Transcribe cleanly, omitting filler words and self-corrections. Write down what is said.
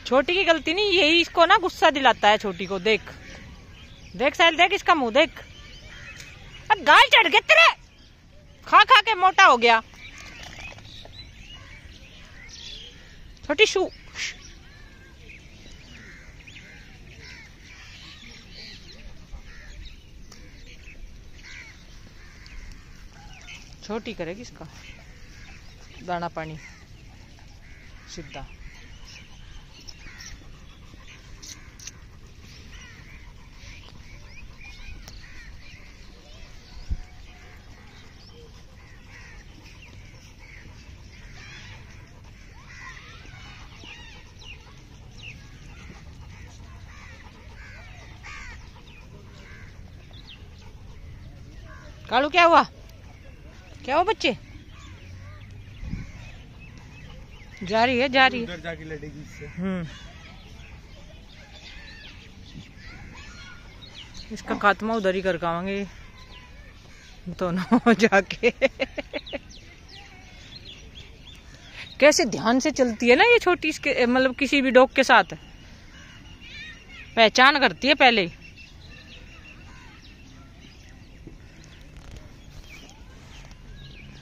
छोटी की गलती नहीं, यही इसको ना गुस्सा दिलाता है छोटी को। देख देख साहिल, देख इसका मुंह देख। अब गाल चढ़ गए तेरे, खा खा के मोटा हो गया। छोटी शू, छोटी करेगी इसका दाना पानी सीधा। कालू क्या हुआ, क्या हुआ बच्चे? जा रही है, जा रही है, उधर जाके लड़ेगी इससे। इसका खात्मा उधर ही कर पाएंगे दोनों जाके। कैसे ध्यान से चलती है ना ये छोटी, इसके मतलब किसी भी डॉग के साथ पहचान करती है पहले ही।